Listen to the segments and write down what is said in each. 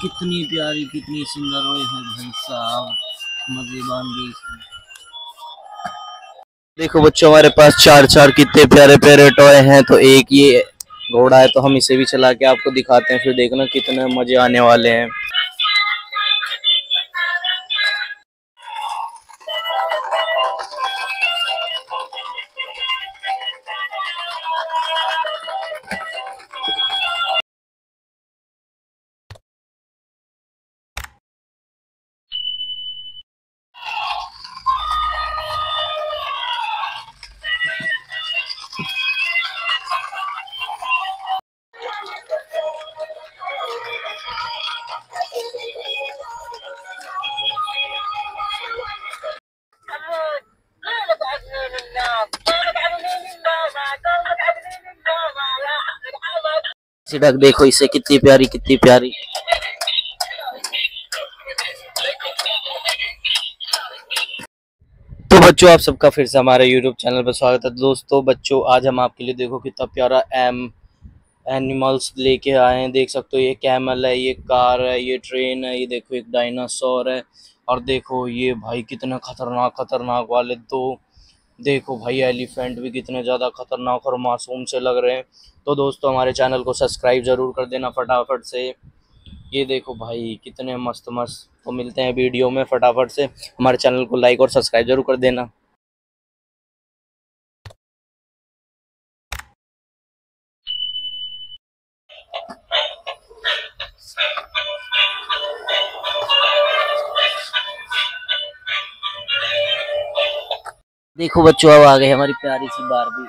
कितनी प्यारी कितनी सुंदर ओए है भाई साहब, मजेबान भी। देखो बच्चों, हमारे पास चार चार कितने प्यारे प्यारे टॉय हैं। तो एक ये घोड़ा है, तो हम इसे भी चला के आपको दिखाते हैं, फिर देखना कितने मजे आने वाले हैं। सिडक देखो इसे, कितनी प्यारी कितनी प्यारी। तो बच्चों, आप सबका फिर से हमारे YouTube चैनल पर स्वागत है। दोस्तों बच्चों, आज हम आपके लिए देखो कितना प्यारा एनिमल्स लेके आए हैं। देख सकते हो, ये कैमल है, ये कार है, ये ट्रेन है, ये देखो एक डायनासोर है, और देखो ये भाई कितने खतरनाक खतरनाक वाले दो। देखो भाई, एलिफेंट भी कितने ज़्यादा खतरनाक और मासूम से लग रहे हैं। तो दोस्तों, हमारे चैनल को सब्सक्राइब ज़रूर कर देना फटाफट से। ये देखो भाई कितने मस्त मस्त। तो मिलते हैं वीडियो में, फटाफट से हमारे चैनल को लाइक और सब्सक्राइब जरूर कर देना। देखो बच्चों, अब आ गए हमारी प्यारी सी बारबी।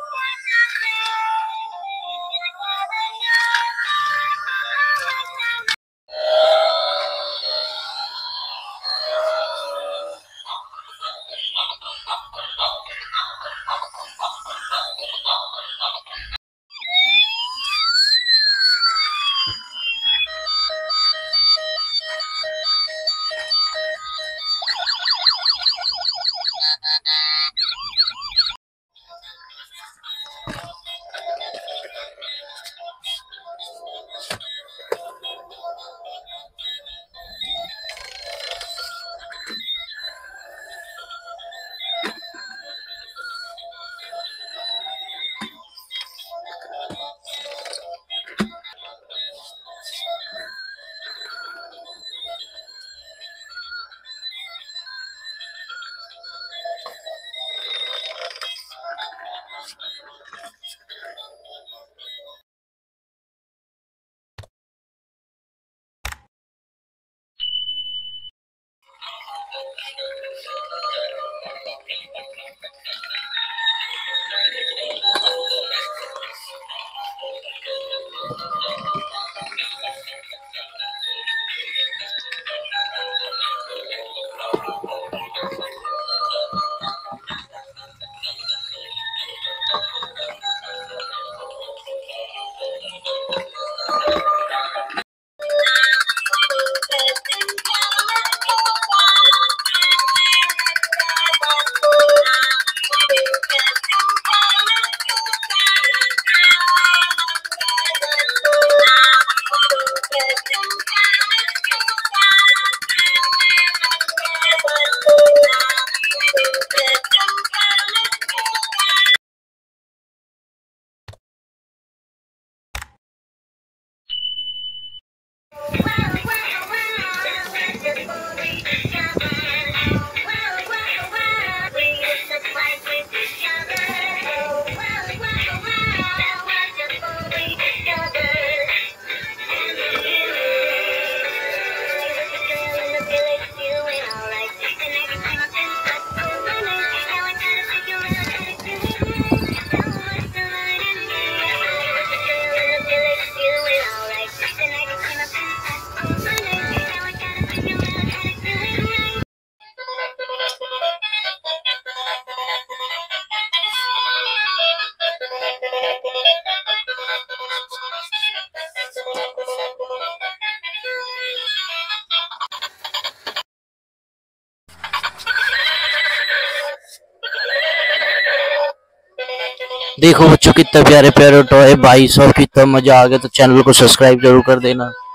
देखो बच्चों, कितना प्यारे प्यारे टॉय भाई साहब, कितना मजा आ गया। तो चैनल को सब्सक्राइब जरूर कर देना।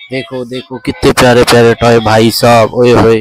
देखो देखो कितने प्यारे प्यारे टॉय भाई साहब, ओए होए।